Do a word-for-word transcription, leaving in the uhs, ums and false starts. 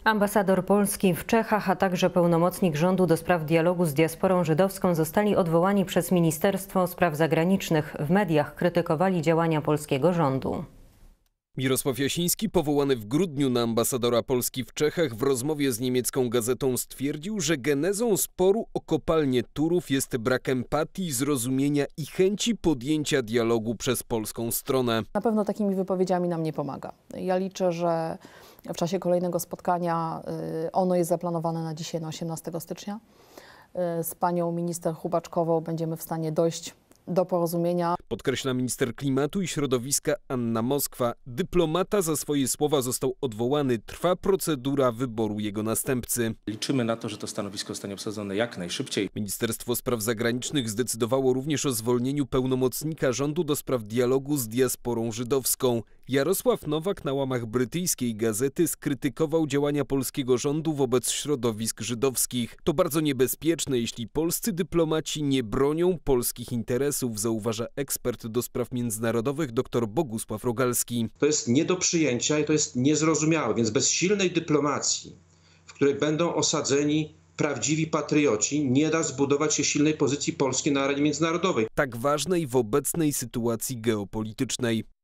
Ambasador Polski w Czechach, a także pełnomocnik rządu do spraw dialogu z diasporą żydowską zostali odwołani przez Ministerstwo Spraw Zagranicznych. W mediach krytykowali działania polskiego rządu. Mirosław Jasiński, powołany w grudniu na ambasadora Polski w Czechach, w rozmowie z niemiecką gazetą stwierdził, że genezą sporu o kopalnię Turów jest brak empatii, zrozumienia i chęci podjęcia dialogu przez polską stronę. Na pewno takimi wypowiedziami nam nie pomaga. Ja liczę, że w czasie kolejnego spotkania, ono jest zaplanowane na dzisiaj, na osiemnastego stycznia, z panią minister Hubaczkową będziemy w stanie dojść do porozumienia. Podkreśla minister klimatu i środowiska Anna Moskwa. Dyplomata za swoje słowa został odwołany. Trwa procedura wyboru jego następcy. Liczymy na to, że to stanowisko zostanie obsadzone jak najszybciej. Ministerstwo Spraw Zagranicznych zdecydowało również o zwolnieniu pełnomocnika rządu do spraw dialogu z diasporą żydowską. Jarosław Nowak na łamach brytyjskiej gazety skrytykował działania polskiego rządu wobec środowisk żydowskich. To bardzo niebezpieczne, jeśli polscy dyplomaci nie bronią polskich interesów, zauważa ekspert do spraw międzynarodowych dr Bogusław Rogalski. To jest nie do przyjęcia i to jest niezrozumiałe, więc bez silnej dyplomacji, w której będą osadzeni prawdziwi patrioci, nie da zbudować się silnej pozycji Polski na arenie międzynarodowej. Tak ważnej w obecnej sytuacji geopolitycznej.